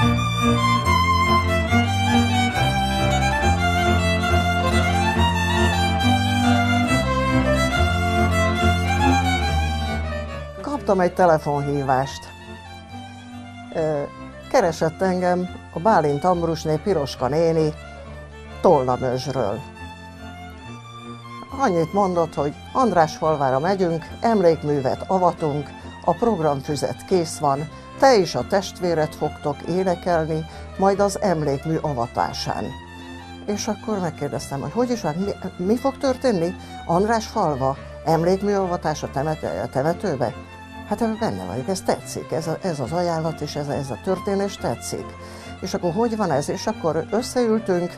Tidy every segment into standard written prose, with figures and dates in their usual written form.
Kaptam egy telefonhívást. Keresett engem a Bálint Ambrusné Piroska néni Tolnamözsről. Annyit mondott, hogy Andrásfalvára megyünk, emlékművet avatunk, a programfüzet kész van, te és a testvéred fogtok énekelni, majd az emlékmű avatásán. És akkor megkérdeztem, hogy is van, mi fog történni? Andrásfalva, emlékmű avatás a temetőbe? Hát benne vagyok, ez tetszik, ez az ajánlat és ez a történés tetszik. És akkor hogy van ez? És akkor összeültünk,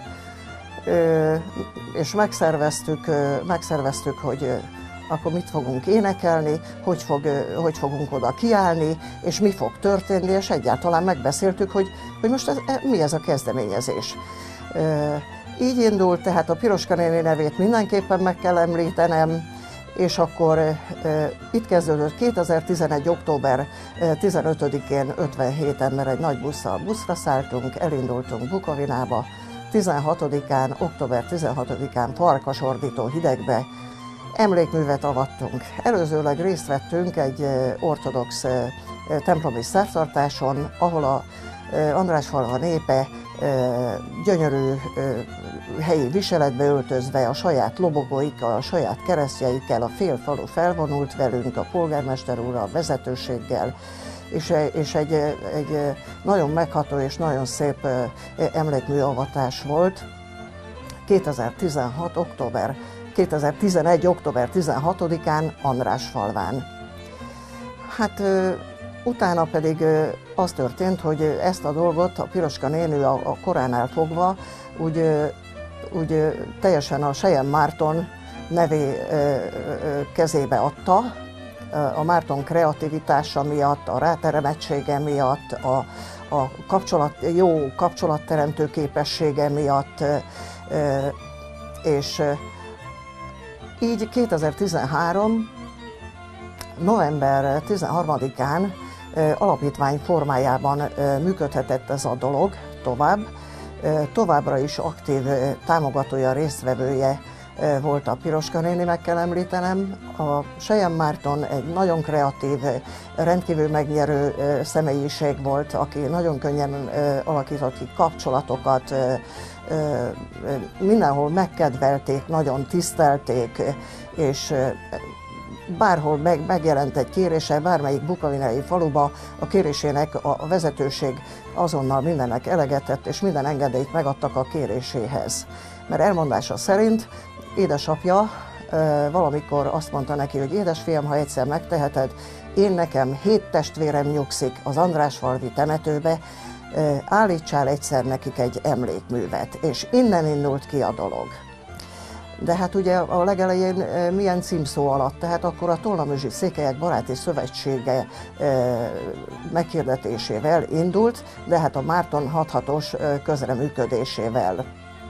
és megszerveztük, hogy akkor mit fogunk énekelni, hogy fogunk oda kiállni, és mi fog történni, és egyáltalán megbeszéltük, hogy most mi ez a kezdeményezés. Így indult, tehát a Piroska néni nevét mindenképpen meg kell említenem, és akkor itt kezdődött 2011. október 15-én 57 ember egy nagy busszal buszra szálltunk, elindultunk Bukovinába, 16-án, október 16-án parkasordító hidegbe emlékművet avattunk. Előzőleg részt vettünk egy ortodox templomi szertartáson, ahol a Andrásfalva népe gyönyörű helyi viseletbe öltözve, a saját lobogóikkal, a saját keresztjeikkel, a fél falu felvonult velünk, a polgármester úrral, a vezetőséggel, és egy nagyon megható és nagyon szép emlékműavatás volt. 2011. október 16-án Andrásfalván. Hát utána pedig az történt, hogy ezt a dolgot a Piroska néni a koránál fogva úgy teljesen a Sejem Márton nevé kezébe adta, a Márton kreativitása miatt, a ráteremettsége miatt, a jó kapcsolatteremtő képessége miatt, és így 2013. november 13-án alapítvány formájában működhetett ez a dolog tovább. Továbbra is aktív támogatója, résztvevője volt a Piroska néni, meg kell említenem. A Sejem Márton egy nagyon kreatív, rendkívül megnyerő személyiség volt, aki nagyon könnyen alakított ki kapcsolatokat, mindenhol megkedvelték, nagyon tisztelték, és bárhol megjelent egy kérése, bármelyik bukovinai faluba, a kérésének a vezetőség azonnal mindennek eleget tett, és minden engedélyt megadtak a kéréséhez. Mert elmondása szerint édesapja valamikor azt mondta neki, hogy édesfiam, ha egyszer megteheted, én nekem 7 testvérem nyugszik az Andrásfalvi temetőbe, állítsál egyszer nekik egy emlékművet, és innen indult ki a dolog. De hát ugye a legelején milyen címszó alatt, tehát akkor a Tolnamözsi Székelyek Baráti Szövetsége meghirdetésével indult, de hát a Márton 6-6-os közreműködésével.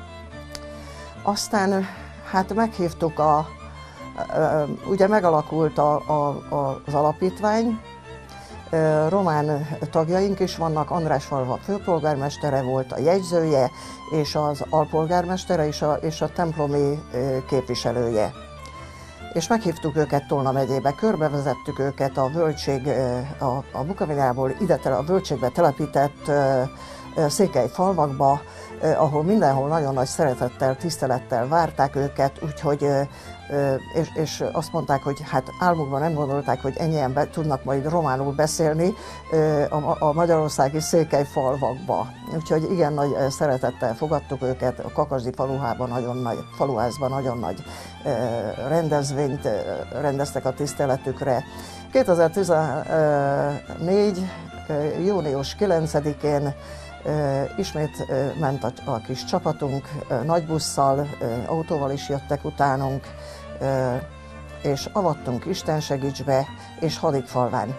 Aztán hát meghívtuk, ugye megalakult az alapítvány, román tagjaink is vannak, Andrásfalva főpolgármestere volt, a jegyzője, és az alpolgármestere és a templomi képviselője. És meghívtuk őket Tolna megyébe, körbevezettük őket a völgység, a Bukovinából a völgységbe telepített székely falvakba, ahol mindenhol nagyon nagy szeretettel, tisztelettel várták őket, úgyhogy és azt mondták, hogy hát álmukban nem gondolták, hogy ennyien tudnak majd románul beszélni a magyarországi székely falvakba. Úgyhogy igen nagy szeretettel fogadtuk őket, a Kakasdi faluházban nagyon nagy rendezvényt rendeztek a tiszteletükre. 2014. június 9-én ismét ment a kis csapatunk, nagy busszal, autóval is jöttek utánunk, és avattunk Istensegícsbe és Hadikfalván.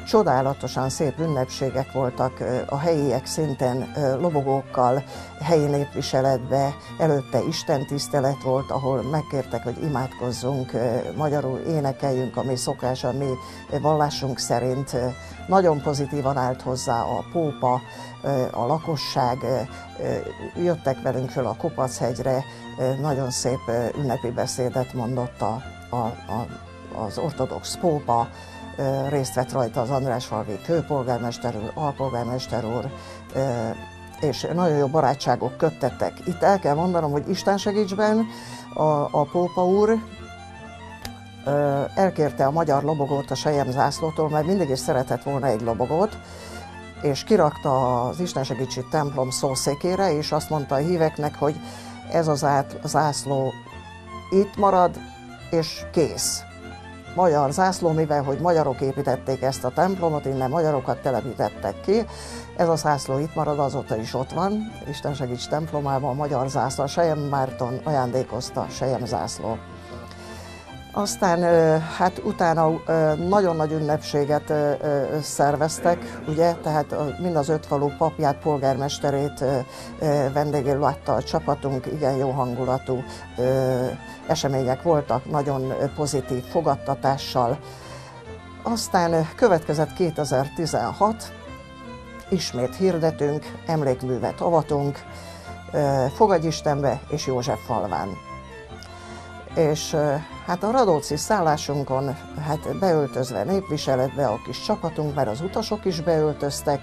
Csodálatosan szép ünnepségek voltak, a helyiek szintén lobogókkal, helyi népviseletbe, előtte istentisztelet volt, ahol megkértek, hogy imádkozzunk, magyarul énekeljünk, ami szokás, a mi vallásunk szerint. Nagyon pozitívan állt hozzá a pópa, a lakosság, jöttek velünk föl a Kopachegyre, nagyon szép ünnepi beszédet mondott az ortodox pópa, részt vett rajta az Andrásfalvi főpolgármester úr, alpolgármester úr, és nagyon jó barátságok köttettek. Itt el kell mondanom, hogy Isten segítsben a pópa úr elkérte a magyar lobogót a selyemzászlótól, mert mindig is szeretett volna egy lobogót, és kirakta az Isten segítsi templom szószékére, és azt mondta a híveknek, hogy ez az zászló itt marad, és kész. Magyar zászló, mivel hogy magyarok építették ezt a templomot, innen magyarokat telepítettek ki. Ez a zászló itt marad, azóta is ott van. Isten segíts templomában a magyar zászló, a Selyem Márton ajándékozta a Selyem zászló. Aztán hát utána nagyon nagy ünnepséget szerveztek, ugye, tehát mind az 5 falu papját, polgármesterét vendégül látta a csapatunk, igen jó hangulatú események voltak, nagyon pozitív fogadtatással. Aztán következett 2016, ismét hirdetünk, emlékművet avatunk Fogadyistenbe és Józseffalván. És hát a Radóczi szállásunkon hát beöltözve népviseletbe a kis csapatunk, mert az utasok is beöltöztek.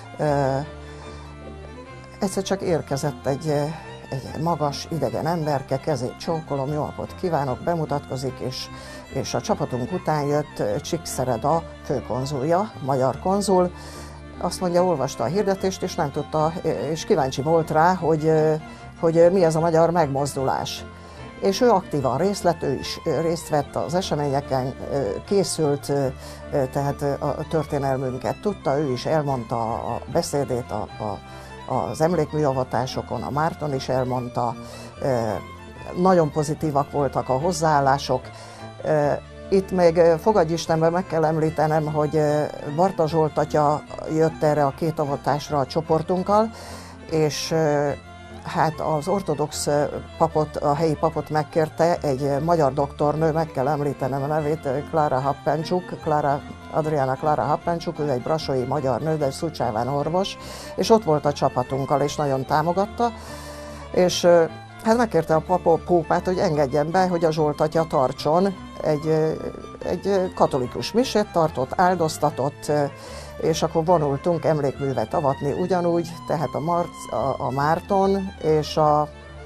Egyszer csak érkezett egy magas, idegen emberke, kezét csókolom, jó napot kívánok, bemutatkozik, és a csapatunk után jött Csíkszereda főkonzulja, magyar konzul. Azt mondja, olvasta a hirdetést, és nem tudta, és kíváncsi volt rá, hogy mi ez a magyar megmozdulás. És ő aktívan ő is részt vett az eseményeken, készült, tehát a történelmünket tudta, ő is elmondta a beszédét az emlékműavatásokon, a Márton is elmondta, nagyon pozitívak voltak a hozzáállások. Itt még Fogadyistenben meg kell említenem, hogy Barta Zsolt atya jött erre a 2 avatásra a csoportunkkal, és hát az ortodox papot, a helyi papot megkérte egy magyar doktornő, meg kell említenem a nevét, Adriana Klára Happencsuk, ő egy brassói magyar nő, de Szucsáván orvos, és ott volt a csapatunkkal, és nagyon támogatta, és hát megkérte a pópát, hogy engedjen be, hogy a Zsolt atya tartson egy katolikus misét, tartott, áldoztatott, és akkor vonultunk emlékművet avatni ugyanúgy, tehát a Márton és a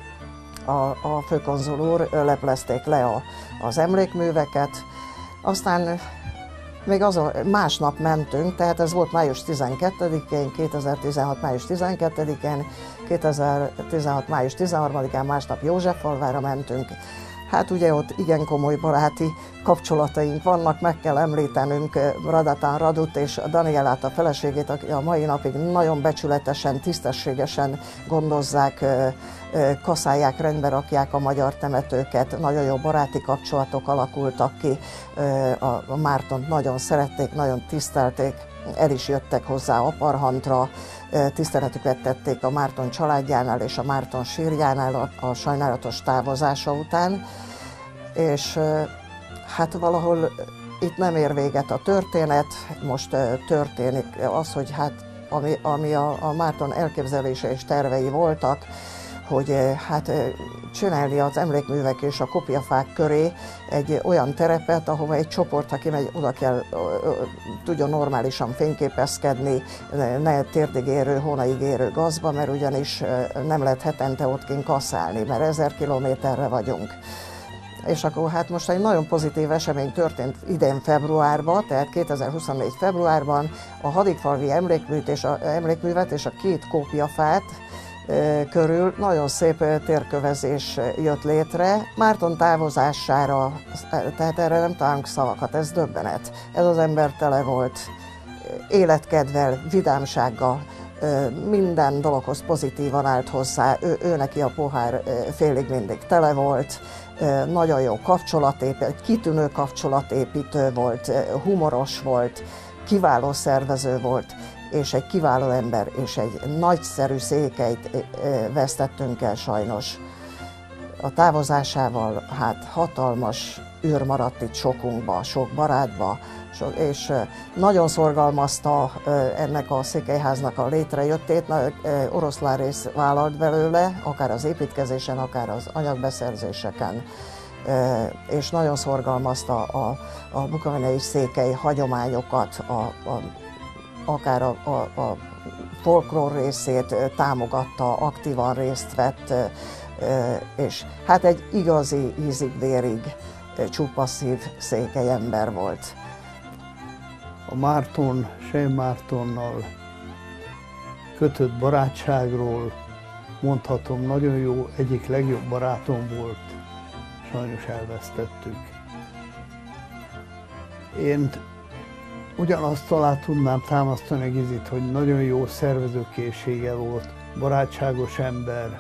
főkonzul úr leplezték le az emlékműveket. Aztán még másnap mentünk, tehát ez volt május 12-én, 2016. május 12-én, 2016. május 13-án másnap Józseffalvára mentünk. Hát ugye ott igen komoly baráti kapcsolataink vannak, meg kell említenünk Radatán Radut és Danielát, a feleségét, aki a mai napig nagyon becsületesen, tisztességesen gondozzák, kaszálják, rendbe rakják a magyar temetőket, nagyon jó baráti kapcsolatok alakultak ki, a Mártont nagyon szerették, nagyon tisztelték, el is jöttek hozzá Aparhantra, tiszteletüket tették a Márton családjánál és a Márton sírjánál a sajnálatos távozása után, és hát valahol itt nem ér véget a történet, most történik az, hogy hát ami a Márton elképzelése és tervei voltak, hogy hát csinálni az emlékművek és a kopjafák köré egy olyan terepet, ahova egy csoport, aki megy, oda kell, tudjon normálisan fényképezkedni, ne térdig érő, hónaig érő gazba, mert ugyanis nem lehet hetente ott kint kaszálni, mert 1000 kilométerre vagyunk. És akkor hát most egy nagyon pozitív esemény történt idén februárban, tehát 2024 februárban a Hadikfalvi emlékművet és a 2 kópiafát körül nagyon szép térkövezés jött létre. Márton távozására, tehát erre nem találunk szavakat, ez döbbenet. Ez az ember tele volt életkedvel, vidámsággal, minden dologhoz pozitívan állt hozzá, ő neki a pohár félig mindig tele volt, nagyon jó kapcsolatépítő, kitűnő kapcsolatépítő volt, humoros volt, kiváló szervező volt, és egy kiváló ember, és egy nagyszerű székelyt vesztettünk el sajnos. A távozásával hát hatalmas űr maradt itt sokunkba, sok barátba, és nagyon szorgalmazta ennek a székelyháznak a létrejöttét, oroszlánrész vállalt belőle, akár az építkezésen, akár az anyagbeszerzéseken, és nagyon szorgalmazta a bukovinei székely hagyományokat, akár a folklór részét támogatta, aktívan részt vett, és hát egy igazi ízig-vérig csupa szív székely ember volt. A Márton, Sej Mártonnal kötött barátságról mondhatom, nagyon jó, egyik legjobb barátom volt, sajnos elvesztettük. Én ugyanazt alá tudnám támasztani a Gizit, hogy nagyon jó szervezőkészsége volt, barátságos ember,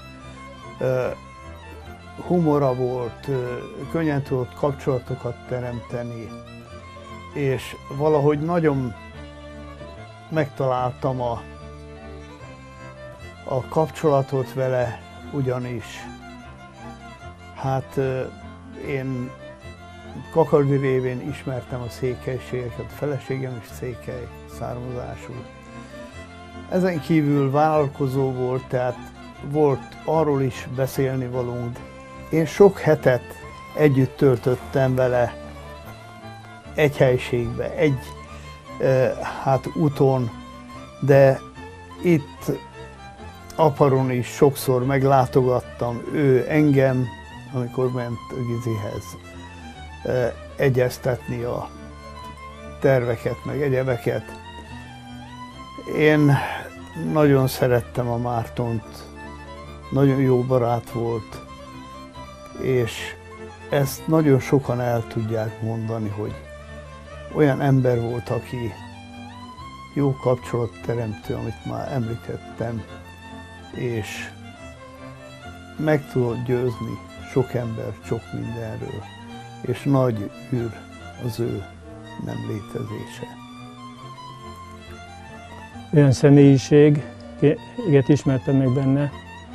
humora volt, könnyen tudott kapcsolatokat teremteni, és valahogy nagyon megtaláltam a kapcsolatot vele, ugyanis hát én Kakardi révén ismertem a székelységeket, a feleségem is székely származású. Ezen kívül vállalkozó volt, tehát volt arról is beszélni valónk. Én sok hetet együtt töltöttem vele egy helyiségbe, egy úton, de itt Aparon is sokszor meglátogattam, ő engem, amikor ment a Gizihez egyeztetni a terveket, meg egyebeket. Én nagyon szerettem a Mártont, nagyon jó barát volt, és ezt nagyon sokan el tudják mondani, hogy olyan ember volt, aki jó kapcsolatteremtő, amit már említettem, és meg tudott győzni sok embert sok mindenről, és nagy űr az ő nem létezése. Olyan személyiséget ismertem meg benne,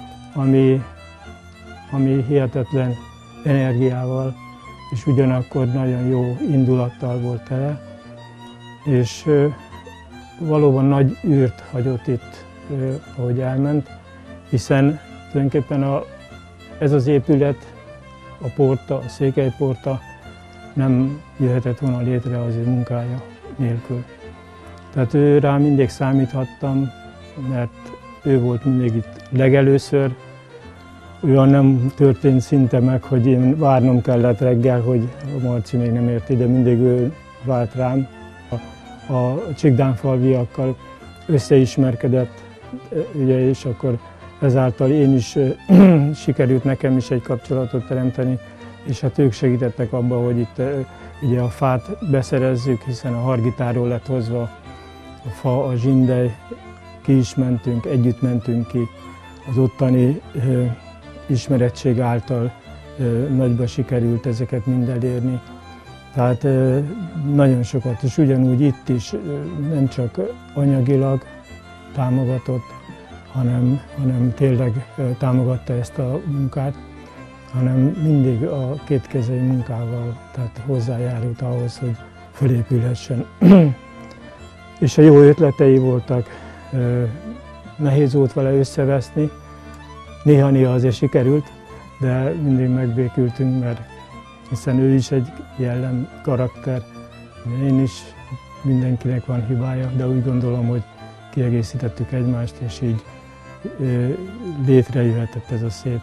ami hihetetlen energiával, és ugyanakkor nagyon jó indulattal volt tele, és valóban nagy űrt hagyott itt, ahogy elment, hiszen tulajdonképpen ez az épület, a porta, a székelyporta nem jöhetett volna létre az ő munkája nélkül. Tehát rá mindig számíthattam, mert ő volt mindig itt legelőször. Olyan nem történt szinte meg, hogy én várnom kellett reggel, hogy a Marci még nem ért ide, mindig ő várt rám. A csikdánfalviakkal összeismerkedett, ugye, és akkor ezáltal én is sikerült nekem is egy kapcsolatot teremteni, és hát ők segítettek abban, hogy itt ugye a fát beszerezzük, hiszen a Hargitáról lett hozva a fa, a zsindely, ki is mentünk, együtt mentünk ki, az ottani ismerettség által nagyba sikerült ezeket mind elérni. Tehát nagyon sokat, és ugyanúgy itt is nem csak anyagilag támogatott, hanem tényleg támogatta ezt a munkát, hanem mindig a kétkezei munkával, tehát hozzájárult ahhoz, hogy fölépülhessen. És a jó ötletei voltak, nehéz volt vele összeveszni, néha-néha azért sikerült, de mindig megbékültünk, mert hiszen ő is egy jellem karakter, én is, mindenkinek van hibája, de úgy gondolom, hogy kiegészítettük egymást, és így létrejöhetett ez a szép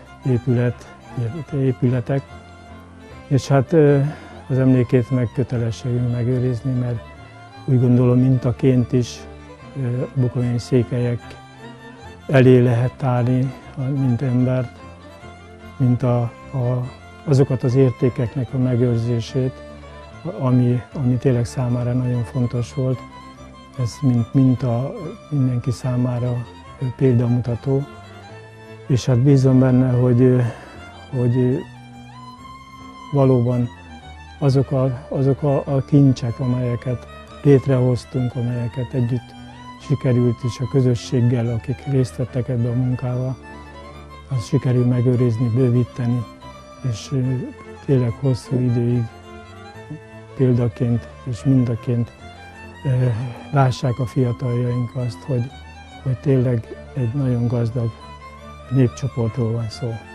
épületek. És hát az emlékét meg kötelességünk megőrizni, mert úgy gondolom mintaként is a bukovinai székelyek elé lehet állni, mint embert, mint azokat az értékeknek a megőrzését, ami tényleg számára nagyon fontos volt. Ez mint minta mindenki számára példamutató, és hát bízom benne, hogy valóban azok a kincsek, amelyeket létrehoztunk, amelyeket együtt sikerült is a közösséggel, akik részt vettek ebbe a munkával, azt sikerül megőrizni, bővíteni, és tényleg hosszú időig példaként és mindaként lássák a fiataljaink azt, hogy tényleg egy nagyon gazdag népcsoportról van szó.